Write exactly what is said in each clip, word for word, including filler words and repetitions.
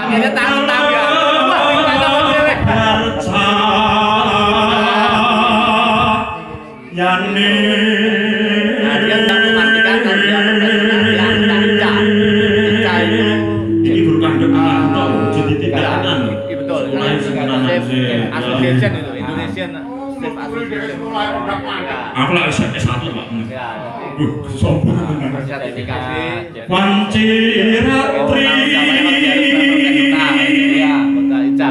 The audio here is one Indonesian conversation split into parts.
Kita tahu-tahu ya. Wah, kita tahu deh. Yani. Nah, dia sedang memastikan kalau dia profesional dia tidak Ica. Ica itu Ini bukan doa jadi tindakan. Iya betul. Association itu Indonesian Safe Association. Aku lah S satu Pak. Ya, Uh, sombong. sertifikasi Wanciratri. Iya, betul Ica.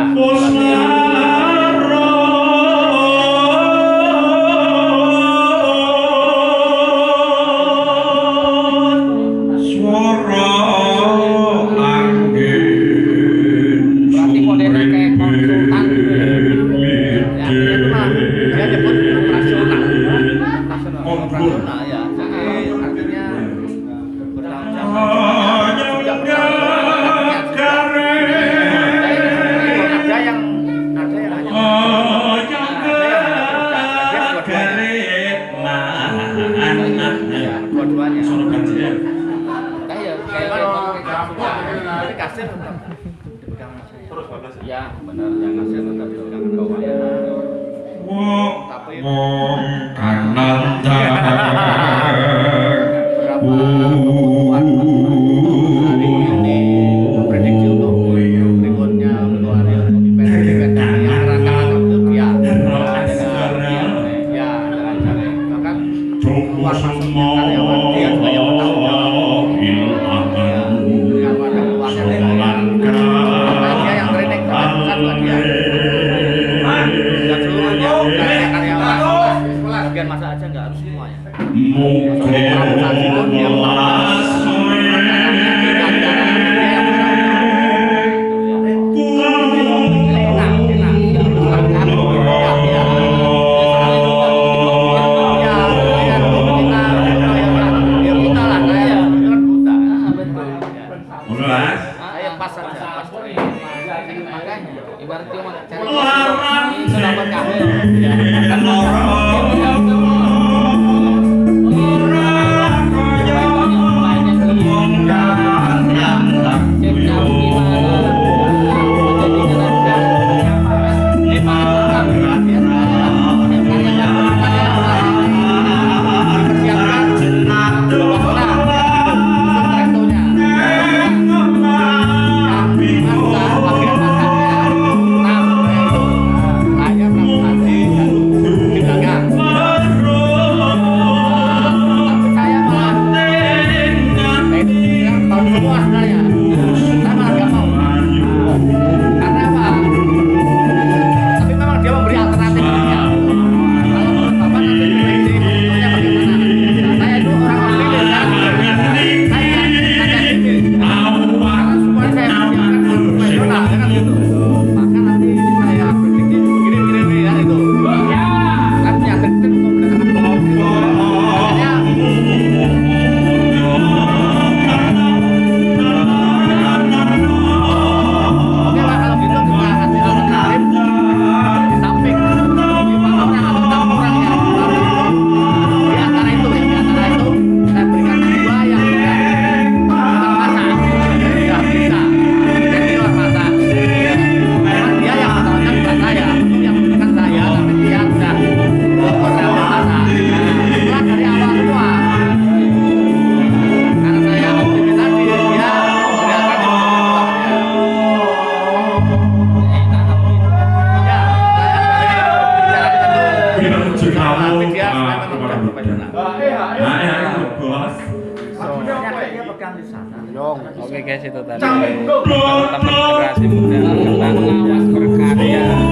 Berarti modelnya kayak konsultan gitu ya. Ya, dia tuh mah, dia nyebut operasional. Operasional ya. Jadi artinya bertanggung jawab. Sejak bertanggung jawab. Ada yang ada yang hanya dua-duanya. Kayak kayak kasir tetap dipegang terus ya benar yang kasir tetap dipegang keuangan. Tapi Ananda. hari ini prediksi untuk berikutnya untuk hari event yang rancangan untuk dia ya bahkan luar masuknya karyawan dia juga yang bertanggung jawab ya dengan warga luarnya karena dia yang training kan buat dia dan seluruhnya karyawan bagian masa aja nggak harus semuanya pun dia Oke guys, itu tadi teman-teman generasi muda berkembang, awas berkarya.